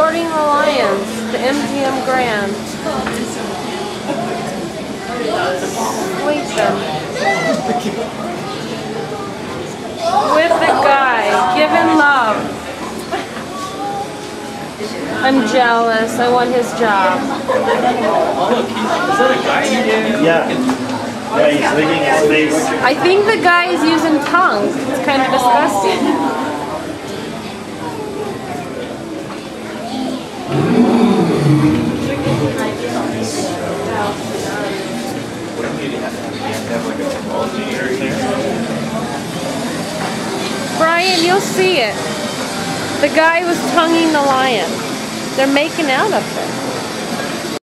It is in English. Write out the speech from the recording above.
escorting the lions to MGM Grand. Wait them. With the guy, giving love. I'm jealous. I want his job. Yeah. Yeah, he's licking his face. I think the guy is using tongue. It's kind of disgusting. Brian, you'll see it. The guy was tonguing the lion. They're making out up there.